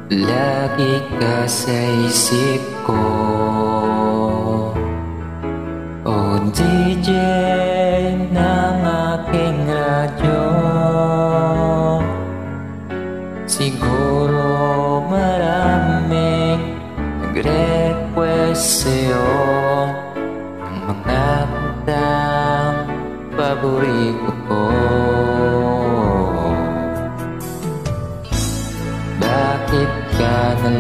Lagi ka sa isip ko, o DJ ng aking radyo. Siguro maraming nag-request sa'yo ng mga kantang paborito ko. Bakit ka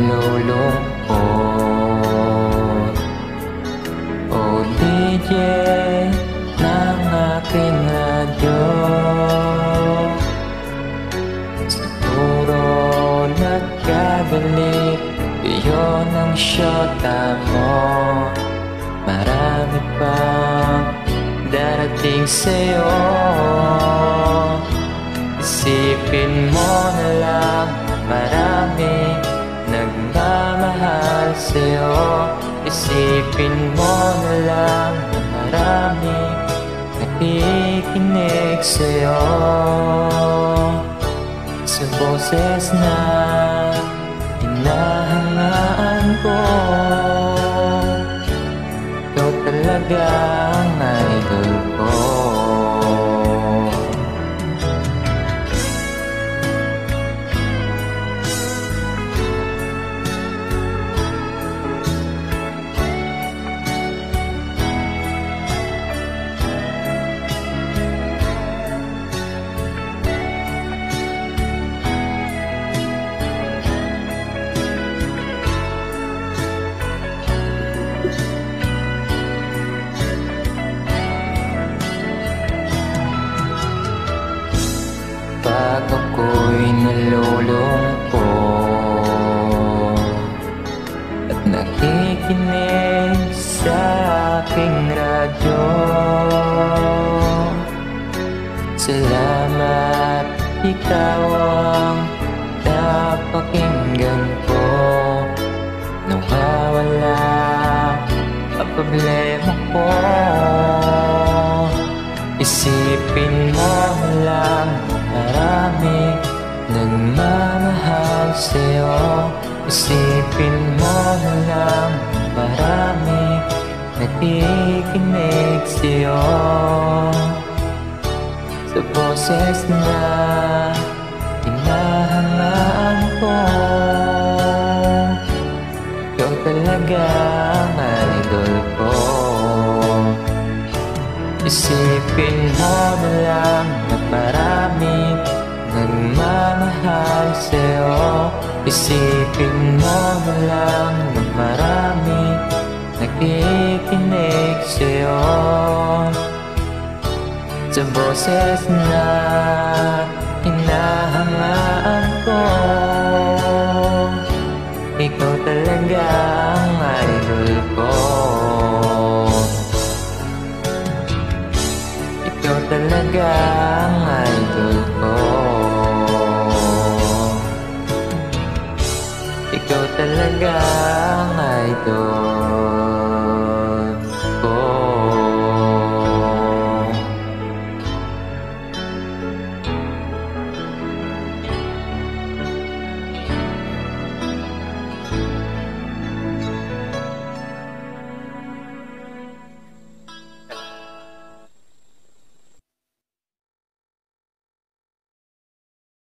nalulungkot, o DJ ng aking radyo? Siguro nagkagalit yun ang syota mo. Marami pang darating sa'yo. Isipin mo na lang, marami nagmamahal sa'yo. Isipin mo na lang, marami nakikinig sa'yo. Sa boses na hinahangaan ko, ikaw talaga ang idol ko. Pag ako'y nalulungkot at nakikinig sa aking radyo, salamat, ikaw ang napakinggan ko. Nawawala ang problema ko. Isipin mo lang, marami nagmamahal sa'yo. Isipin mo na lang, marami nakikinig sa'yo. Sa boses na hinahangaan ko, ikaw talaga ang idol ko. Isipin mo na lang na marami nagmamahal sa'yo. Isipin mo na lang na marami nakikinig sa'yo. Sa boses na hinahangaan ko, ikaw talaga ang idol ko. Ikaw talaga ang idol ko. Ikaw talaga